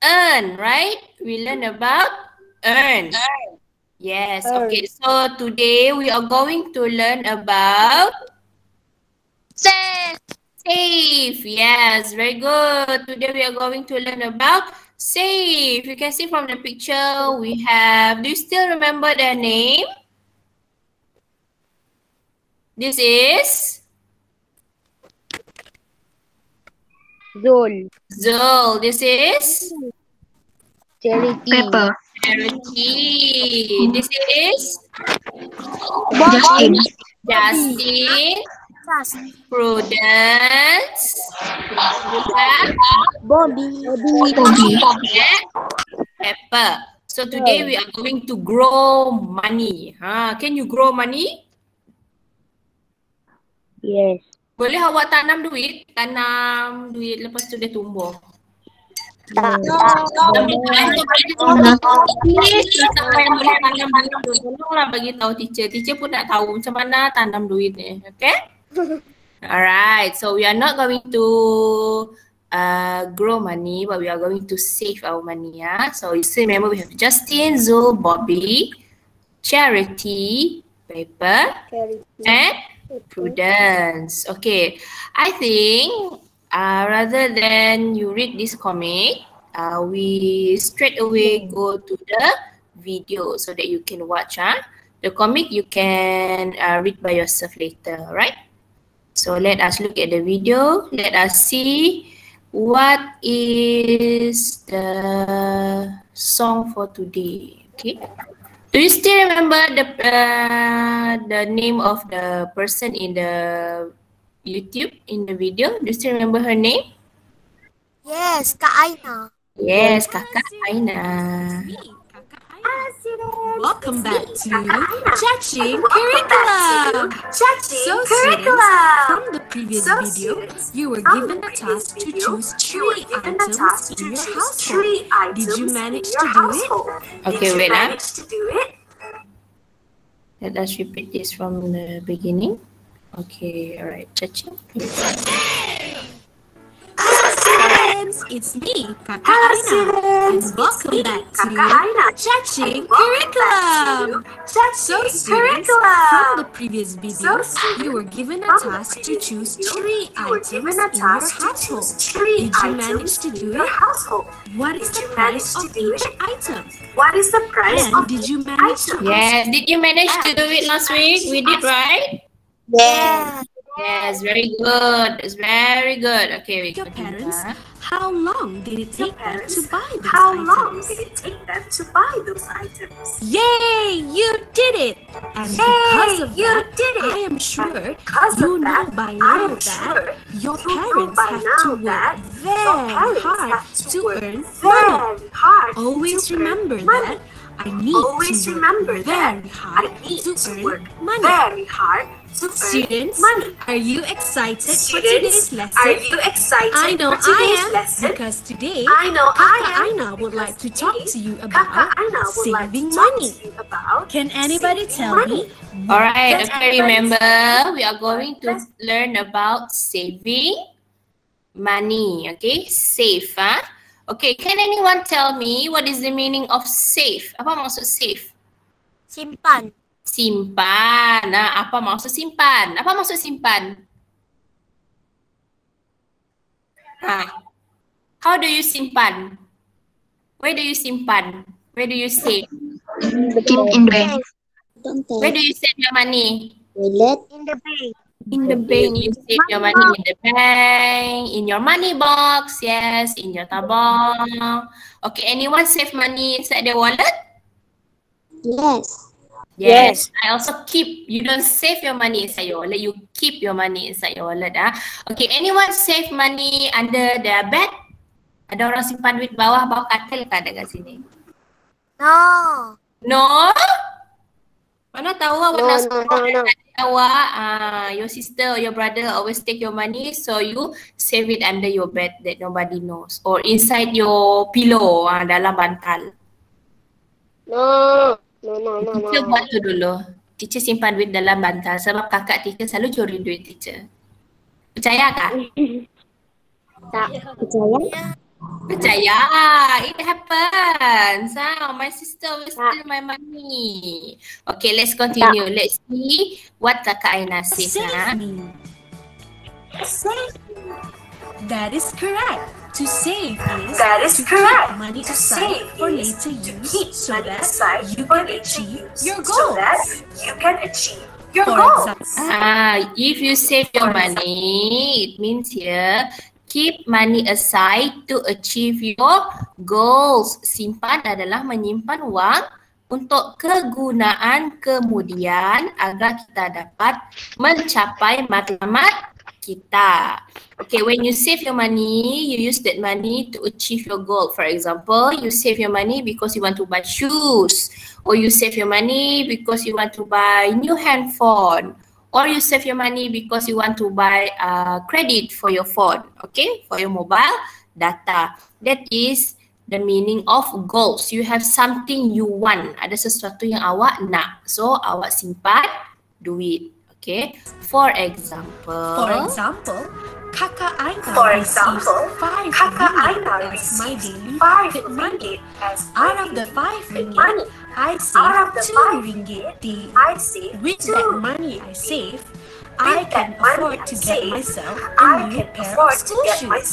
earn, right? We learn about earn. Yes, okay. So today we are going to learn about Save. save. Yes, very good. Today we are going to learn about save. You can see from the picture we have, do you still remember their name? This is Zul. Zul. This is Charity. Pepper. Charity. This is Justin. Justin. Prudence. Bobby. And Pepper. So today we are going to grow money. Can you grow money? Yes. Boleh awak tanam duit? Tanam duit lepas tu dia tumbuh. Tak. Siapa yang boleh tanam duit tu? Tolonglah bagi tahu teacher. Teacher pun nak tahu macam mana tanam duit ni. Okay? Alright. So we are not going to grow money, but we are going to save our money. So you still remember we have Justin, Zul, Bobby, Charity, Pepper, and Prudence. Okay, I think rather than you read this comic, we straight away go to the video so that you can watch. The comic you can read by yourself later, right? So let us look at the video. Let us see what is the song for today. Okay. Do you still remember the name of the person in the YouTube in the video? Do you still remember her name? Yes, Kak Aina. Yes, Kakak Aina. Welcome back to Chaching Curriculum. So students, from the previous video, you were given a task to choose 3 items in your household. Did you manage to do it? Okay, wait. Let us repeat this from the beginning. Okay, alright. Chaching. Students, it's me, Kakak Aina, and welcome back to Chaching Curriculum. So students, from the previous video, you were given a task to choose 3 items in your household. Did you manage to do it? What is the price of each item? And did you manage to Yes, did you manage to do it last week? We did, right? Yeah. Yes, very good. It's very good. Okay, we your continue. parents? How long did it take them to buy those items? Yay! You did it! And because of that, I am sure you know by now that your parents have to work very hard to earn money. Always remember that I need to work very hard to earn money. Students, are you excited for today's lesson? I know I am, because today Kakak Aina would like to talk to you about saving money. Can anybody tell me? Alright, okay, remember we are going to learn about saving money. Okay, save. Okay, can anyone tell me what is the meaning of save? Apa maksud save? Simpan. Simpan. Apa maksud simpan? Apa maksud simpan? How do you simpan? Where do you simpan? Where do you save? Keep in the bank. Where do you save your money? In the bank. In the bank, you save your money in the bank, in your money box, yes, in your tabang. Okay, anyone save money inside their wallet? Yes. I also keep, you don't save your money inside your wallet, you keep your money inside your wallet. Okay, anyone save money under their bed? Ada orang simpan duit bawah katil tak ada kat sini? No. No? Mana tahu awak nak sekolah awak, your sister or your brother always take your money, so you save it under your bed that nobody knows, or inside your pillow, dalam bantal. No. Teacher buat tu dulu. Teacher simpan duit dalam bantal sebab kakak teacher selalu curi duit teacher. Percaya kah? Tak percaya. Percaya, it happens. My sister will steal my money. Okay, let's continue. Let's see what Kakak Aina says. Save me. Save me. That is correct. To save is to keep money aside for later use so that you can achieve your goals. For example, If you save your money, it means here keep money aside to achieve your goals. Simpan adalah menyimpan wang untuk kegunaan kemudian agar kita dapat mencapai matlamat kita. Okay, when you save your money, you use that money to achieve your goal. For example, you save your money because you want to buy shoes, or you save your money because you want to buy new handphone, or you save your money because you want to buy credit for your phone, okay, for your mobile data. That is the meaning of goals. You have something you want. Ada sesuatu yang awak nak. So, awak simpan duit. Okay. For example, Kakak Aina receives 5 ringgit as my daily pocket money. Out of the 5 ringgit, I save 2 ringgit. With that money I save, I can afford to get myself a new pair of school shoes.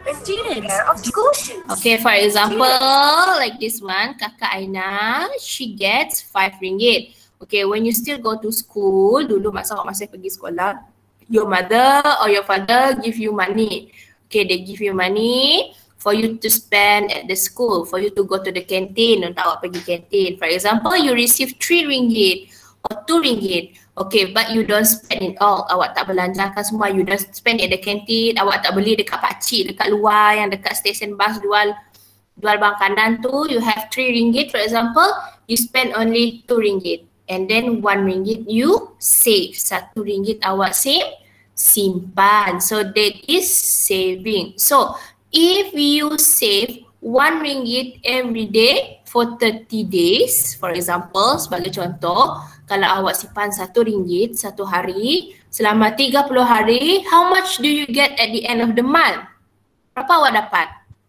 Students, okay, for example, like this one, Kakak Aina, she gets 5 ringgit. Okay, when you still go to school, dulu masa awak masih pergi sekolah, your mother or your father give you money. Okay, they give you money for you to spend at the school, for you to go to the canteen, untuk awak pergi canteen. For example, you receive 3 ringgit or 2 ringgit. Okay, but you don't spend it all. Awak tak belanjakan semua, you don't spend at the canteen. Awak tak beli dekat pakcik, dekat luar yang dekat stesen bas jual makanan tu. You have 3 ringgit for example, you spend only 2 ringgit. And then 1 ringgit you save. 1 ringgit awak save, simpan. So that is saving. So if you save 1 ringgit every day for 30 days, for example, sebagai contoh, kalau awak simpan 1 ringgit 1 hari selama 30 hari, how much do you get at the end of the month? Berapa awak dapat?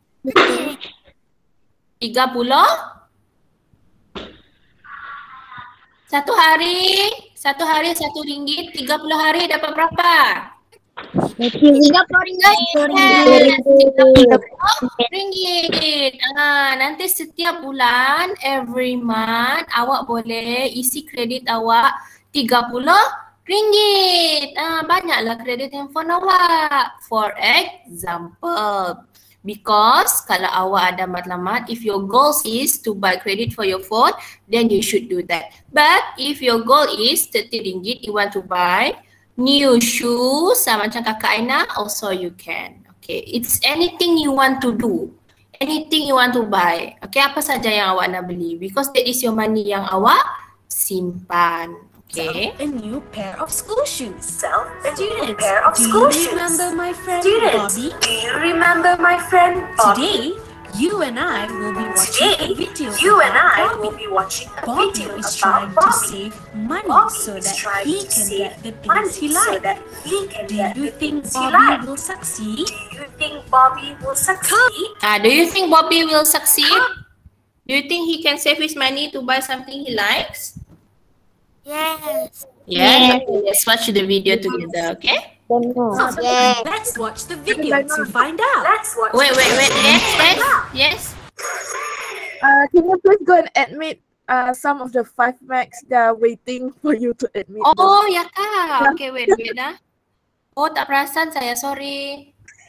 30? 1 hari 1 ringgit, 30 hari dapat berapa? 30 ringgit. Nanti setiap bulan, every month, awak boleh isi kredit awak 30 ringgit. Banyaklah kredit handphone awak. For example, because kalau awak ada matlamat, if your goal is to buy credit for your phone, then you should do that. But if your goal is 30 ringgit, you want to buy new shoes, macam Kakak Aina, also you can. Okay, it's anything you want to do, anything you want to buy. Okay, apa saja yang awak nak beli, because that is your money yang awak simpan. Okay. A new pair of school shoes. Students, do you remember my friend Bobby? Today, you and I will be watching a video about Bobby. Bobby is trying to save money so that he can get the things he likes. Do you think Bobby will succeed? Do you think Bobby will succeed? Do you think he can save his money to buy something he likes? Yes. Yes. Okay, let's watch the video together, okay? Let's watch the video to find out. Wait. Yes. Can you please go and admit some of the 5 max that are waiting for you to admit? Oh, ya kak. Okay, wait dah. Oh, tak perasan saya, sorry.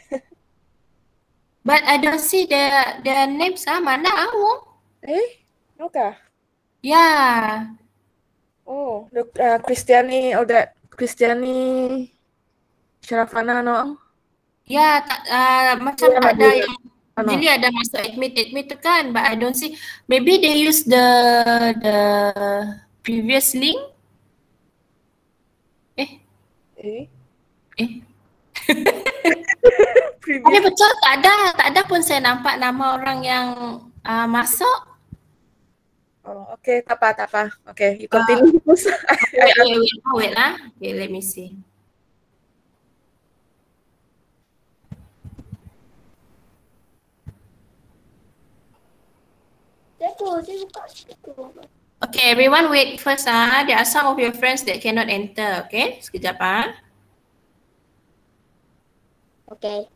But I don't see the names. Mana awak? Okay. Yeah. Oh, the Christiani, all that Christiani, Sharafana, no? Ya, macam ada yang usually ada masuk admit tu kan, but I don't see. Maybe they use the previous link. Tapi betul tak ada pun saya nampak nama orang yang masuk. Oh, okay, tak apa. Okay, you continue. Wait lah. Okay, let me see. Okay, everyone wait first. There are some of your friends that cannot enter. Okay, sekejap. Okay.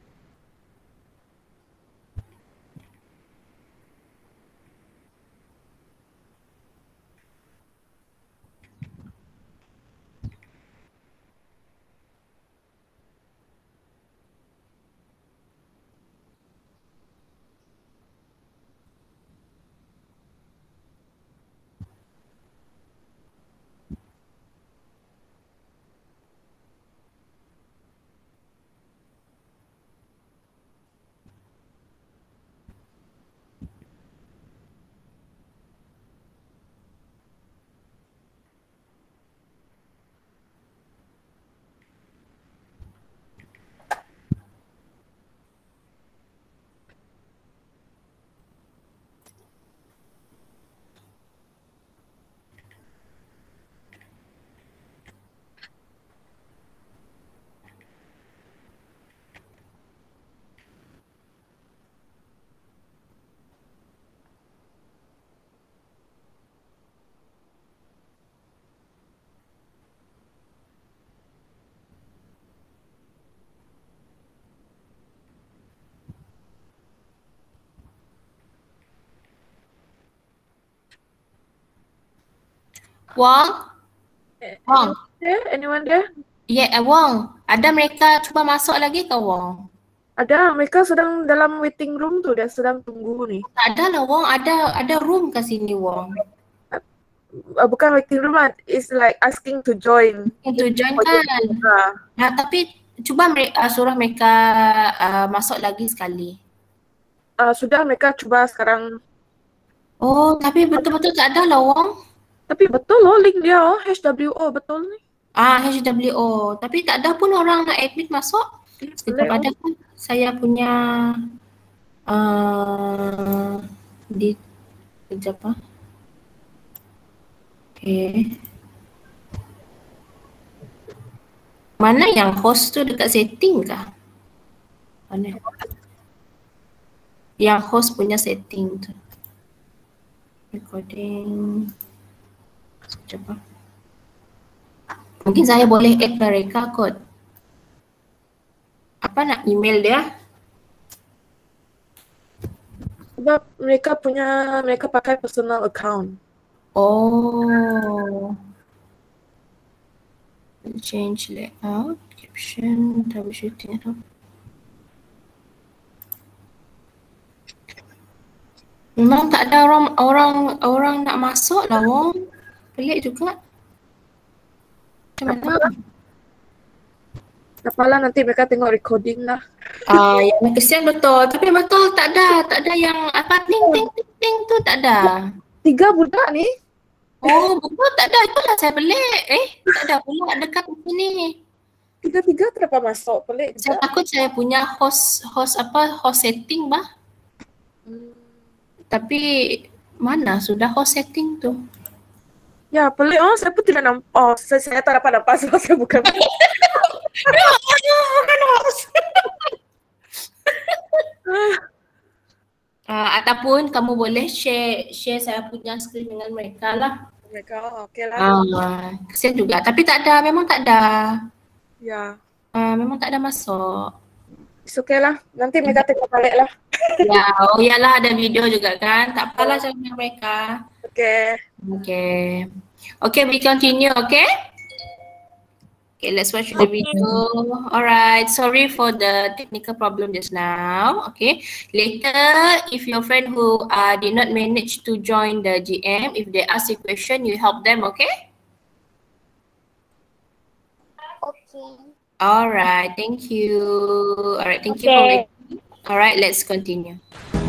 Wong? Wong? Anyone there? Yeah, Wong. Ada mereka cuba masuk lagi ke Wong? Ada, mereka sedang dalam waiting room tu, dia sedang tunggu ni. Tak ada lah Wong, ada room ke sini Wong. Bukan waiting room lah, it's like asking to join. To join kan? Nah, tapi cuba suruh mereka masuk lagi sekali. Sudah mereka cuba sekarang. Oh, tapi betul-betul tak ada lah Wong. Tapi betul loh link dia, HWO betul ni. HWO. Tapi tak ada pun orang nak admit masuk. Sekejap ada kan saya punya di sekejap Okay. Mana yang host tu dekat setting kah? Mana? Yang host punya setting tu. Recording. Sekejap. Mungkin saya boleh add mereka kot. Apa nak email dia? Sebab mereka pakai personal account. Oh. Change layout, caption, troubleshooting. Memang tak ada orang nak masuk lah Wong. Pelik juga. Macam mana? Apalah nanti mereka tengok recording lah. Yang kesian betul. Tapi betul tak ada yang apa ting tu tak ada. 3 budak ni. Oh, betul tak ada. Itulah saya pelik. Tak ada pula dekat sini. 3 kenapa masuk? Pelik. Saya takut saya punya host setting bah. Tapi mana sudah host setting tu? Ya, pelik. Saya pun tidak nampak. Saya tak dapat nampak sebab saya bukan. Bukan host. Ataupun kamu boleh share saya punya screen dengan mereka lah. Mereka okey lah. Kesian juga. Tapi tak ada, memang tak ada. Ya. Memang tak ada masuk. It's okay lah. Nanti mereka tengok balik lah. Ya, iyalah ada video juga kan. Tak apalah saya dengan mereka. Okay, we continue, okay? Okay, let's watch the video. Alright, sorry for the technical problem just now. Okay, later if your friend who did not manage to join the GM, if they ask a question, you help them, okay? Okay. Alright, thank you. Alright, thank you for waiting. Alright, let's continue.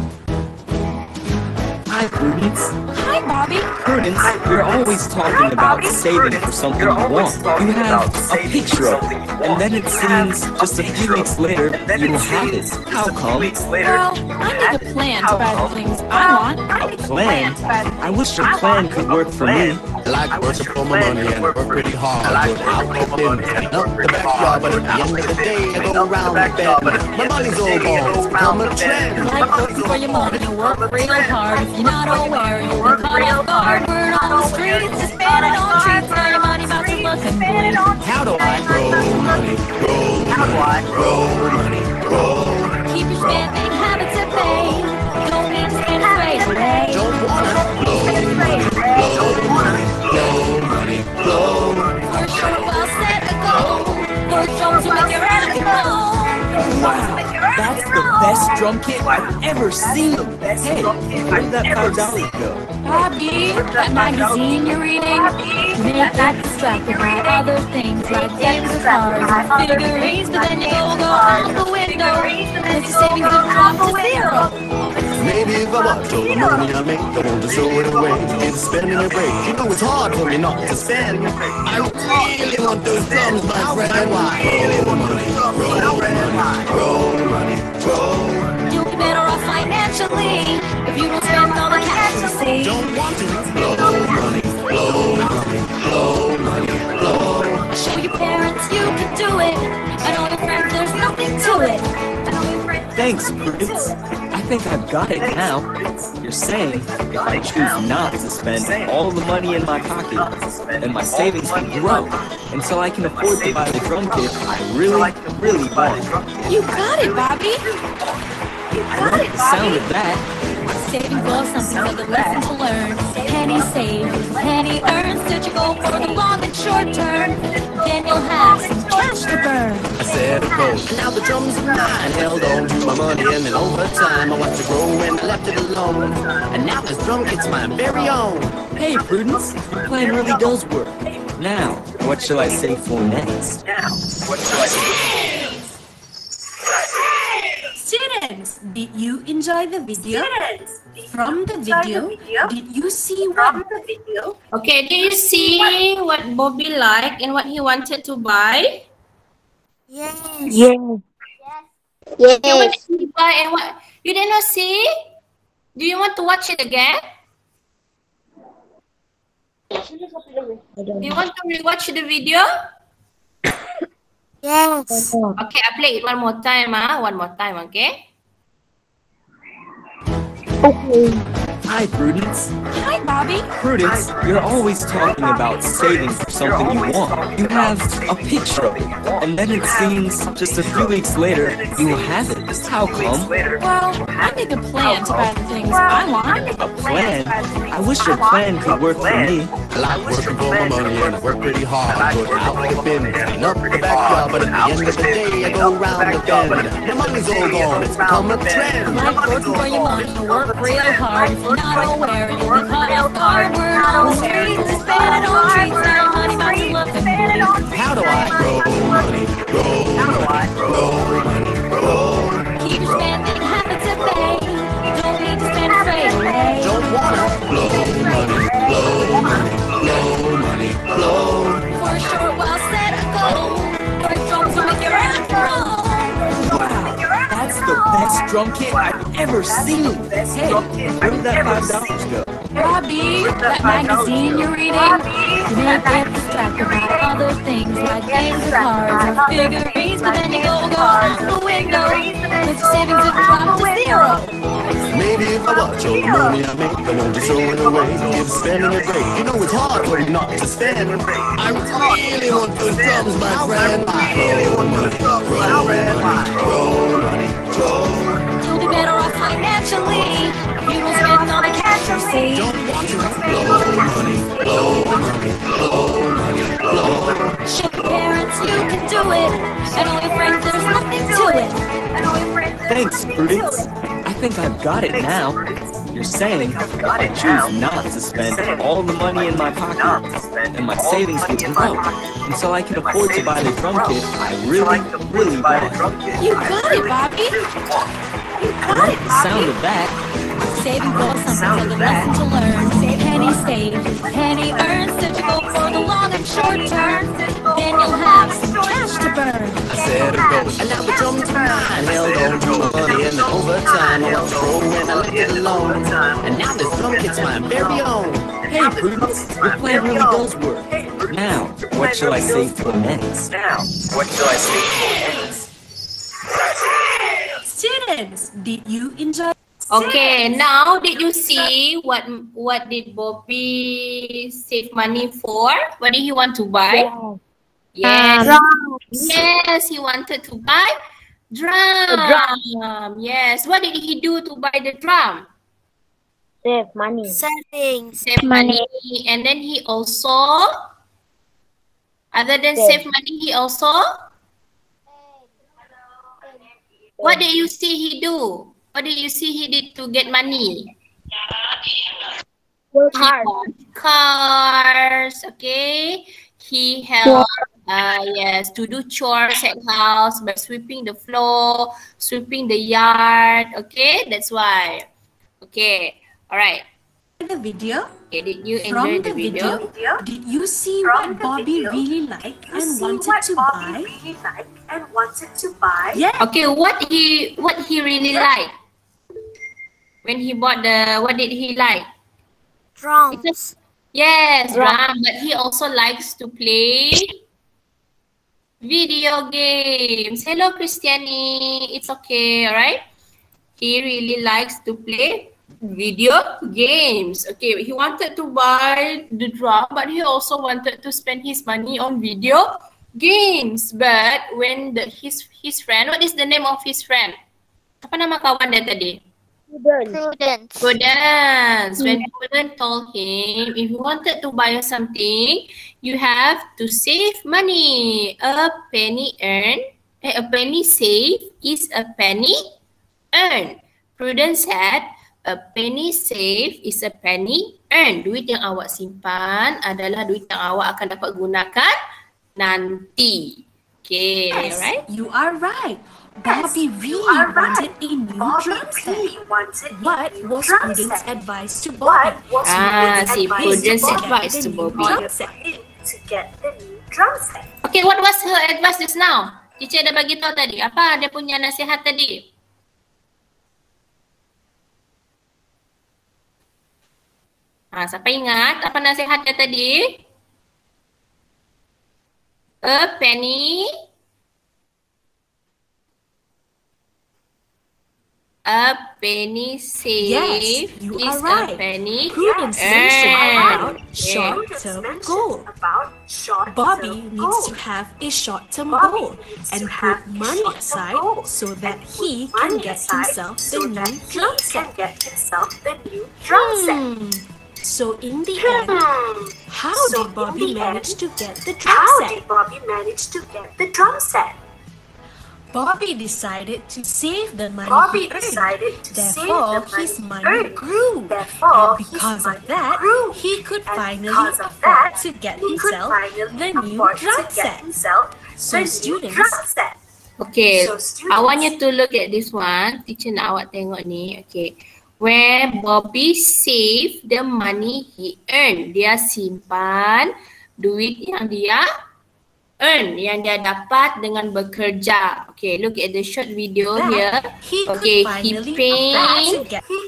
Hi, Prudence. Hi, Bobby. Prudence, you're always talking about saving for something you want. You have a picture of it, and then it seems just a few weeks later you will have it. How come? Well, I make a plan to buy the things I want. A plan? I wish your plan could work for me. I like working for my money and work pretty hard. Put out the bin, clean up the backyard, but at the end of the day, I go around the bend. My money's all gone, it's become a trend. Like working for your money, you work real hard. If you're not aware, you'll be caught off guard. Word on the streets is spending on treats. Now your money about to look and bleed. How do I grow money, grow money, grow money, grow? Keep your spending habits at bay. Don't need to spend straight away. Don't wanna blow money, blow money, blow money, blow. For a short while, set a goal. Those drums will make your enemy blow. Wow, that's the best drum kit I've ever seen. Hey, where did that $5 go? Bobby, that magazine you're reading, make that distracted by other things like games of cards and figurines, but then you go out the window, and your savings will drop to zero. Maybe if I watch all the money I make, I want to throw it away. It's spending a break. You know it's hard for me not to spend. I really want those drums, my friend. Grow money, grow money, grow money, grow. You'll be better off financially if you don't spend all the cash you see. Don't want to blow money, blow money, blow money, blow. Show your parents you can do it, and all your friends there's nothing to it. Thanks, Prudence. I think I've got it now. You're saying if I choose not to spend all the money in my pocket, then my savings can grow, and so I can afford to buy the drum kit I really want. You got it, Bobby. I like the sound of that. Saving goes something of a lesson to learn. Penny saved, penny earned. Did you go for the long and short term? Then you'll have some cash to burn. I said it goes. Now the drums are mine. Held on to my money and then over time I watched it grow and I left it alone. And now this drum kit's my very own. Hey, Prudence, your plan really does work. Now, what shall I say for next? Students, did you enjoy the video? From the video, did you see what? Okay, did you see what Bobby liked and what he wanted to buy? Yes. Yeah. Okay, what did he buy and what you did not see? Do you want to watch it again? Do you want to rewatch the video? Yes. Okay, I play it one more time, one more time, okay? Okay. Hi, Prudence. Hi, Bobby. Prudence, you're always talking about saving for something you want. You have a picture of it, and then it seems just a few weeks later, you have it. How come? Well, I make a plan to buy the things I want. A plan? I wish your plan could work for me. I like working for my money and I work pretty hard. Put out the bin, clean up the backyard, but at the end of the day, I go around the bend. My money's all gone, it's become a trend. Like working for your money, you work real hard. If you're not aware, you'll be caught off guard. Word on the streets is spending on treats. Now your money about to look and bleed. How do I grow money, grow money, grow money, grow? Keep your spending habits at bay. Don't need to spend straight away. Don't wanna blow money, blow money, blow money, blow. For a short while, set a goal. Those drums will make your ass roll. Wow, that's the best drum kit I've ever seen. Hey, where did that $5 go? Bobby, that magazine you're reading, you may get distracted by other things like games of cards or figurines, but then you go out the window, let your savings have dropped to zero. Maybe if I watch all the money I make, I won't just throw it away. Give spending a break. You know it's hard for me not to spend. I really want those drums, my friend. Grow money, grow money, grow money, grow. You'll be better off financially if you don't spend all the cash you see. Don't want to blow money, blow money, blow money, blow. Show your parents you can do it, and all your friends there's nothing to it. Thanks, Prudence. I think I've got it now. You're saying if I choose not to spend all the money in my pocket, and my savings will grow, and so I can afford to buy the drum kit I really want. You got it, Bobby. I like the sound of that. Saving goes something of a lesson to learn. penny saved, penny earned. So to go for the long and short term, then you'll have some cash to burn. I said a go, and now it's on time. Held on to money and overtime. I was throw when I left it alone. And now this drum kit's my very own. Hey, Prudence, your plan really does work. Now, what shall I say for next? Students, did you enjoy? Okay, now did you see what did Bobby save money for? What did he want to buy? Yes. Yes, he wanted to buy drum. Yes. What did he do to buy the drum? Save money. Savings. Save money. And then he also, other than save money, he also, what did you see he do? What did you see he did to get money? Work He hard. bought cars, okay? He helped, yes, to do chores at house by sweeping the floor, sweeping the yard, okay? That's why. Okay, all right. The video? Okay, did you enjoy From the the video? did you see what Bobby really liked and wanted to buy? Yeah. Okay, what he really liked when he bought the, what did he like? Drums. Yes, drum, but he also likes to play video games. Hello, Christiani. It's okay, all right? He really likes to play video games. Okay, he wanted to buy the drum, but he also wanted to spend his money on video games. But when his friend, what is the name of his friend? Apa nama kawan dia tadi? Prudence. Prudence. When Prudence told him, if you wanted to buy something, you have to save money. A penny saved is a penny earned. Prudence said, a penny saved is a penny earned. Duit yang awak simpan adalah duit yang awak akan dapat gunakan nanti. Okay, Yes, right? you are right. Bobby really wanted a new drum set. What was Prudence advice to Bobby? Si Prudence advice to Bobby. Drum set. Okay, what was her advice just now? Teacher dah bagi tahu tadi. Apa dia punya nasihat tadi? Siapa ingat apa nasihat dia tadi? A penny saved Yes, you is are right. a penny Prudence mentioned about earned. short-term goal. Bobby needs to have a short-term goal and put money aside so that he can get himself the new drum set. So in the end, how did Bobby manage to get the drum set? Bobby decided to save the money he earned. Therefore, his money grew. And because of that, he could finally afford to get himself the new drum set. So students, Okay, I want you to look at this one. Teacher nak awak tengok ni. Okay, where Bobby save the money he earned. Dia simpan duit yang dia earn, yang dia dapat dengan bekerja. Okay, look at the short video here. Okay, he paint.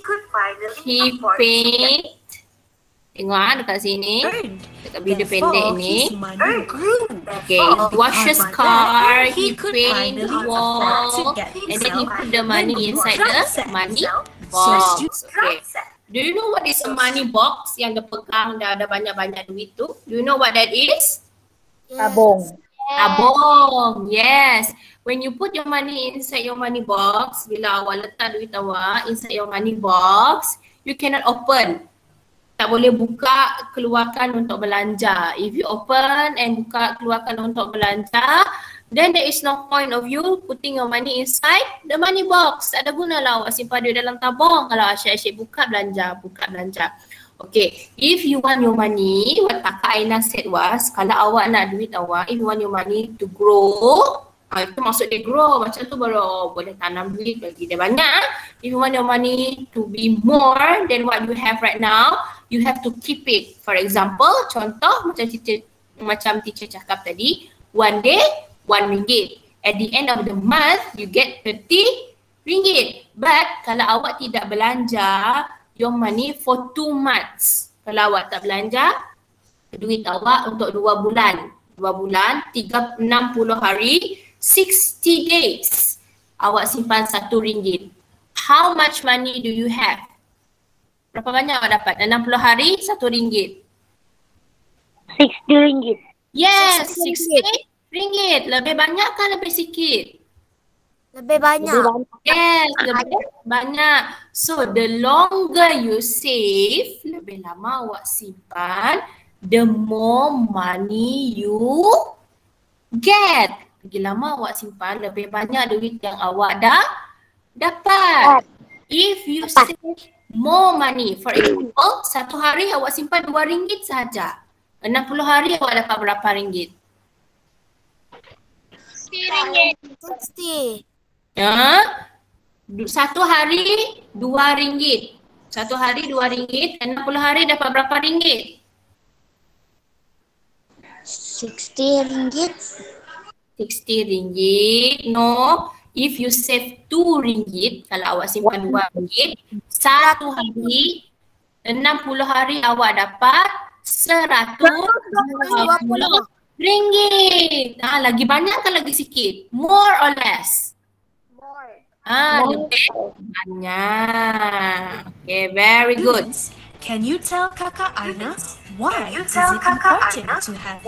Tengok dekat sini. Dekat video pendek ni. Okay, he washes car, he paint the wall, and then he put the money inside the money box. Okay. Do you know what is a money box yang dia pegang dah ada banyak-banyak duit tu? Do you know what that is? Tabung. Tabung, yes. When you put your money inside your money box, bila awak letak duit awak inside your money box, you cannot open. Tak boleh buka, keluarkan untuk belanja. If you open and buka, keluarkan untuk belanja, then there is no point of you putting your money inside the money box. Tak ada guna lah awak simpan duit dalam tabung. Kalau asyik-asyik buka belanja. Okay, if you want your money, what Kakak Aina said was, kalau awak nak duit awak, if you want your money to grow, Itu maksud dia grow. Macam tu baru boleh tanam duit bagi dia banyak. If you want your money to be more than what you have right now, you have to keep it. For example, contoh macam teacher cakap tadi, one day, RM1. At the end of the month, you get RM30. But kalau awak tidak belanja your money for 2 months. Kalau awak tak belanja, duit awak untuk 2 bulan. 2 bulan, 60 hari, 60 days. Awak simpan RM1. How much money do you have? Berapa banyak awak dapat? 60 hari, RM1. RM60. Yes, RM60. Lebih banyak kan lebih sikit? Lebih banyak. Yes, lebih banyak. So the longer you save, lebih lama awak simpan, the more money you get. Lagi lama awak simpan, lebih banyak duit yang awak dah dapat. If you save more money, for example, 1 hari awak simpan RM2 sahaja. 60 hari awak dapat berapa ringgit? RM60. Ya, 1 hari RM2. 1 hari RM2, 60 hari dapat berapa ringgit? RM60. RM60. No, if you save RM2, kalau awak simpan RM2, 1 hari, 60 hari awak dapat RM120. Lagi banyak kan lagi sikit? More or less? Lebih banyak. Okay, very good. Can you tell Kakak Aina why is it important to have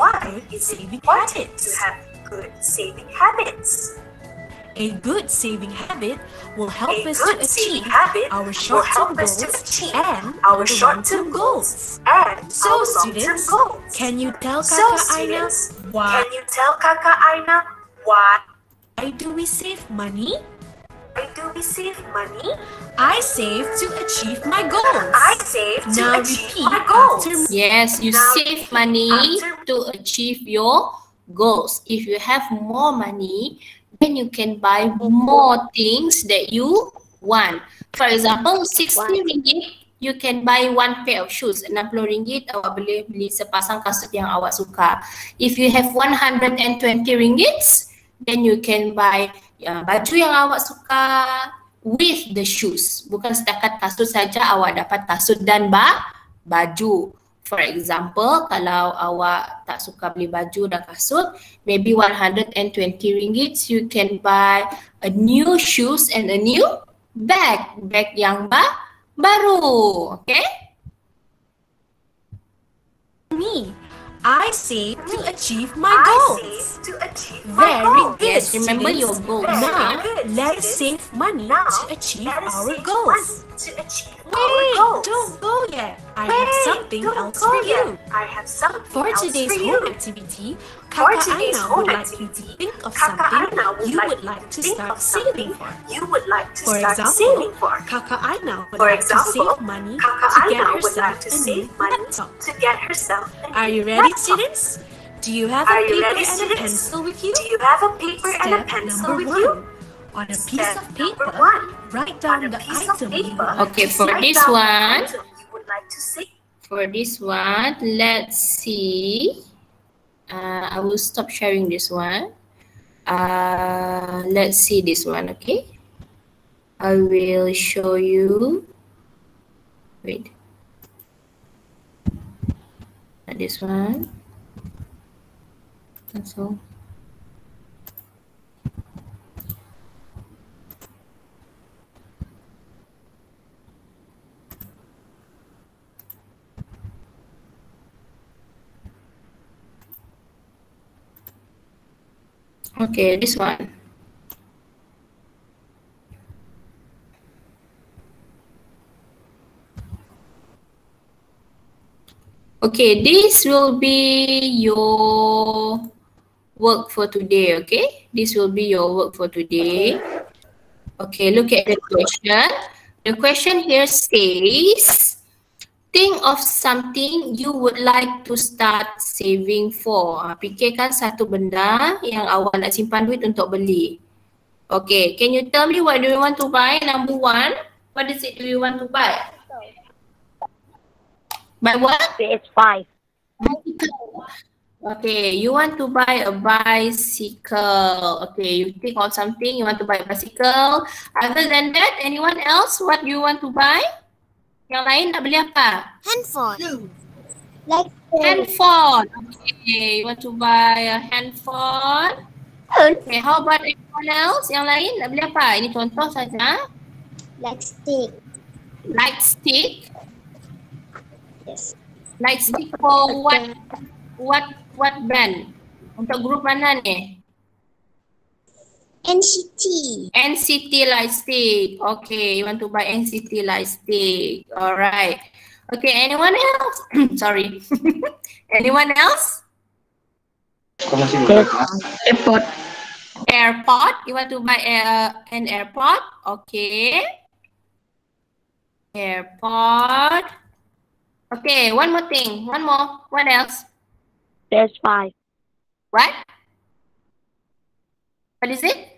good saving habits? A good saving habit will help us to achieve our short-term goals and So students, can you tell Kakak Aina why do we save money? I save to achieve my goals. Now repeat after me. Yes, you save money to achieve your goals. If you have more money, then you can buy more things that you want. For example, RM60, you can buy 1 pair of shoes. RM60 awak boleh beli sepasang kasut yang awak suka. If you have RM120, then you can buy baju yang awak suka with the shoes. Bukan setakat kasut saja, awak dapat kasut dan baju. For example, kalau awak tak suka beli baju dan kasut, maybe RM120, you can buy a new shoes and a new bag yang baru. Okay? Me, I save to achieve my goals. Very good. Yes, remember your goals. Now, let's save money to achieve our goals. Wait, don't go yet. I have something else for you. For today's home activity, Kakak Aina would like you to think of something you would like to start saving for. For example, Kakak Aina would like to save money to get herself a new laptop. Are you ready, students? Do you have a paper and a pencil with you? Step number 1. On a piece of paper, write down the item you would like Okay, to for save. this one, let's see. I will stop sharing this one. Let's see this one, okay? I will show you. Wait. This one. That's all. Okay, this one. Okay, this will be your work for today, okay? This will be your work for today. Okay, look at the question. The question here says, think of something you would like to start saving for. Fikirkan satu benda yang awak nak simpan duit untuk beli. Okay, can you tell me what do you want to buy? Number one, what is it do you want to buy? Buy what? PS5. Bicycle. Okay, you want to buy a bicycle. Okay, you think of something, you want to buy a bicycle. Other than that, anyone else, what do you want to buy? Yang lain nak beli apa? Handphone. Handphone. Okay, you want to buy a handphone. Okay, how about anyone else? Yang lain nak beli apa? Ini contoh saja. Light stick. Light stick. Yes. Light stick for what brand? Untuk grup mana ni? NCT. NCT light stick. Okay, you want to buy NCT light stick. Alright. Okay, anyone else? Sorry. Anyone else? Airport. AirPod. You want to buy an AirPod? Okay. AirPod. Okay, one more thing. One more. What else? PS5. What? What is it?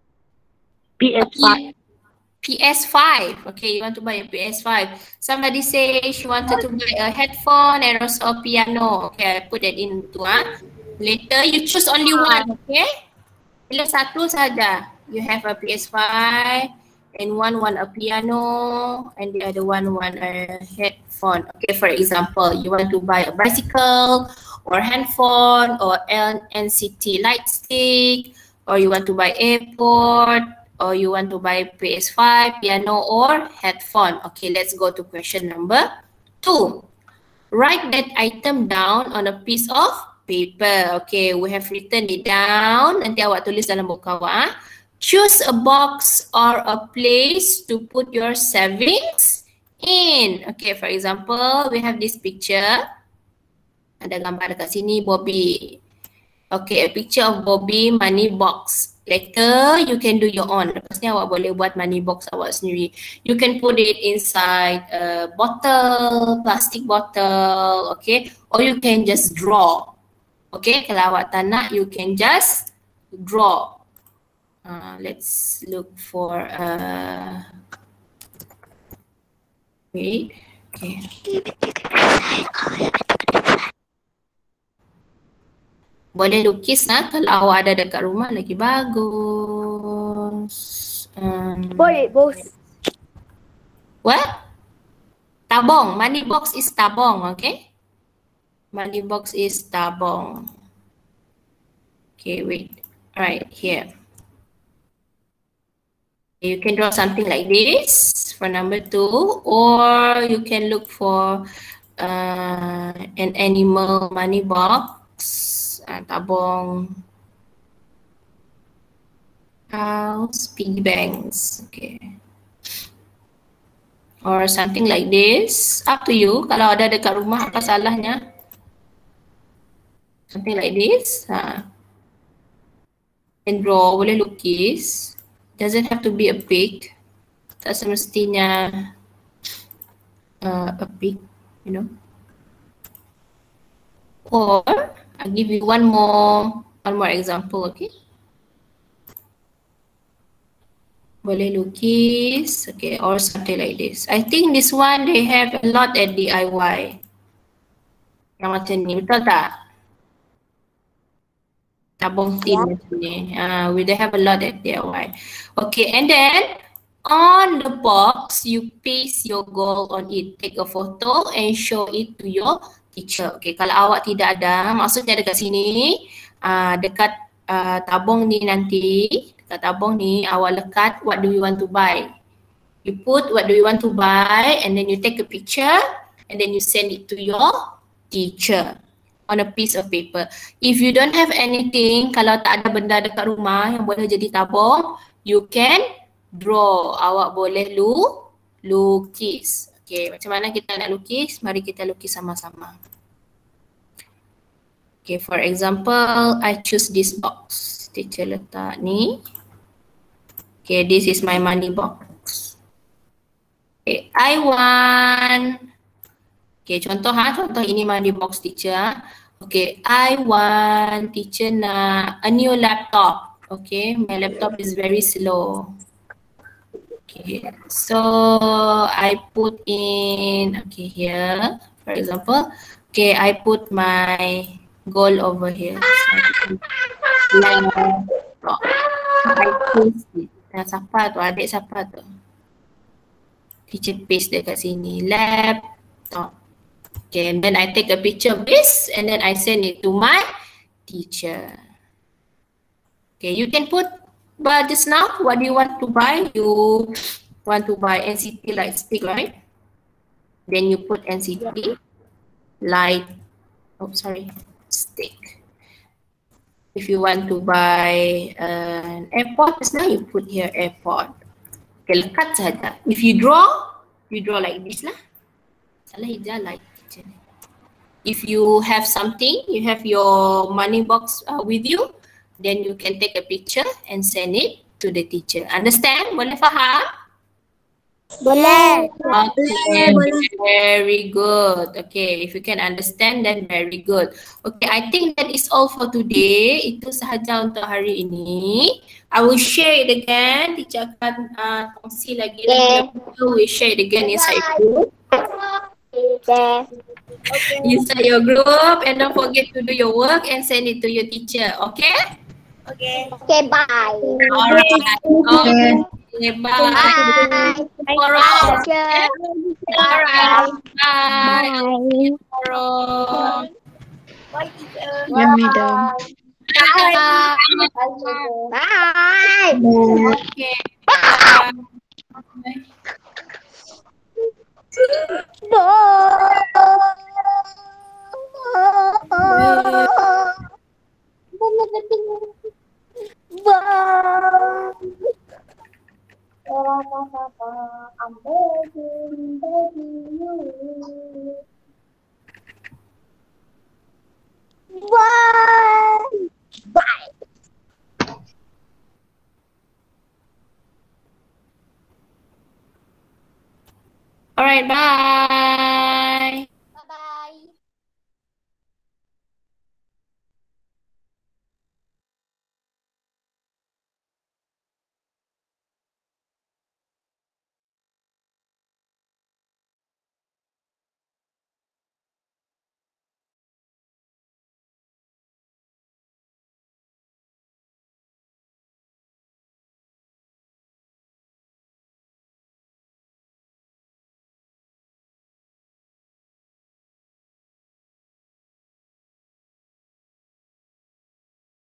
PS5. PS5. Okay, you want to buy a PS5. Somebody say she wanted to buy a headphone and also a piano. Okay, I put that in tu. Later, you choose only one. Okay? Pilih satu saja. You have a PS5 and one want a piano and the other one want a headphone. Okay, for example, you want to buy a bicycle or handphone or an NCT light stick, or you want to buy airport, or you want to buy PS5, piano, or headphone. Okay, let's go to question number 2. Write that item down on a piece of paper. Okay, we have written it down. Nanti awak tulis dalam buku awak. Choose a box or a place to put your savings in. Okay, for example, we have this picture. Ada gambar dekat sini, Bobby. Okay, a picture of Bobby money box. Later, you can do your own. Lepas ni awak boleh buat money box awak sendiri. You can put it inside a bottle, plastic bottle, okay? Or you can just draw. Okay, kalau awak tak nak, you can just draw. Let's look for wait. Okay. Boleh lukis kalau awak ada dekat rumah lagi bagus. Boleh, bos. What? Tabong. Money box is tabong, okay? Money box is tabong. Okay, wait. Right here. You can draw something like this for number 2, or you can look for an animal money box. Tabong, house, piggy banks, okay, or something like this. Up to you. Kalau ada dekat rumah, apa salahnya? Something like this. And draw, boleh lukis. Doesn't have to be a pig. Tak semestinya a pig, you know. Or I'll give you one more example, okay? Boleh lukis, okay, or something like this. I think this one they have a lot at DIY. Yang macam ni, betul tak? Tabung tin macam ni. They have a lot at DIY. Okay, and then on the box, you paste your goal on it. Take a photo and show it to your teacher. Okay, kalau awak tidak ada, maksudnya dekat sini, dekat tabung ni nanti, dekat tabung ni awak lekat what do you want to buy. You put what do you want to buy and then you take a picture and then you send it to your teacher on a piece of paper. If you don't have anything, kalau tak ada benda dekat rumah yang boleh jadi tabung, you can draw. Awak boleh lukis. Okay, macam mana kita nak lukis? Mari kita lukis sama-sama. Okay, for example, I choose this box. Teacher letak ni. Okay, this is my money box. Okay, I want Okay, contoh ini mandi box teacher. Okay, I want teacher a new laptop. Okay, my laptop is very slow. Okay, so I put in, okay, here, for example, okay, I put my goal over here. So, I paste it. Siapa tu? Adik siapa tu? Teacher paste dekat sini. Laptop. Okay, and then I take a picture of this and then I send it to my teacher. Okay, you can put, but just now, what do you want to buy? You want to buy NCT light stick, right? Then you put NCT light, stick. If you want to buy an airport, just now you put here airport. Okay, lekat saja. If you draw like this lah. Salah hijau light. If you have something, you have your money box with you, then you can take a picture and send it to the teacher. Understand? Boleh faham? Boleh. Okay, very good. Okay, if you can understand, then very good. Okay, I think that is all for today. Itu sahaja untuk hari ini. I will share it again. Teacher akan kongsi lagi. We share it again inside group. Okay. Inside your group, and don't forget to do your work and send it to your teacher. Okay? Okay, bye. Alright. Okay, bye. Tomorrow. Alright. Bye. Tomorrow. Bye, teacher. Yeah, madam. Bye. Bye. Okay. Bye. I'm begging you. Bye. Bye. Alright, bye.